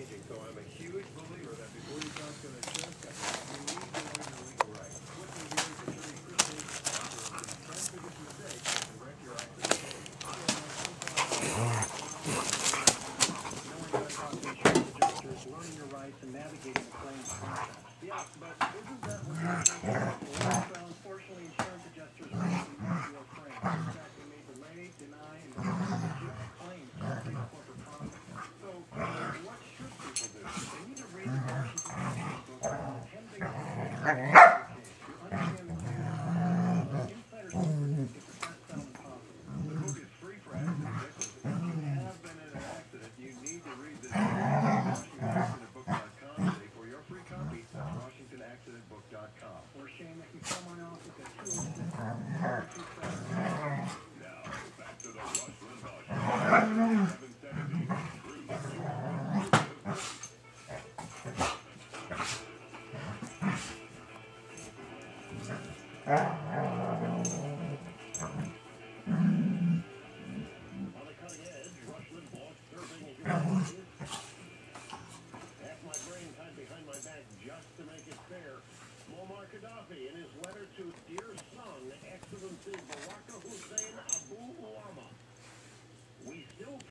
changing. So I'm a huge believer that before you talk to an insurance company, you need to know your legal rights. Switching gears, attorney Chris Davis offers the 10 biggest mistakes that wreck your accident story. Knowing how to talk to insurance adjusters, learning your rights, and navigating the claims process. Yeah, but isn't that what you're thinking? So unfortunately, insurance adjusters recently won't your claim. In fact, they may delay, deny, and reject claims to increase corporate profit. So what should people do? They need to read the Washington book called 10 Biggest Mistakes in the Case to understand the claims process. Insider secrets to prevent settlement possible. The book is free for accident victims. If you have been in an accident, you need to read this book. WashingtonAccidentBook.com today for your free copy. That's WashingtonAccidentBook.com. Or Shane, they can call my office at 206-427. Now, back to the Rush Limbaugh Show. 770 Truth.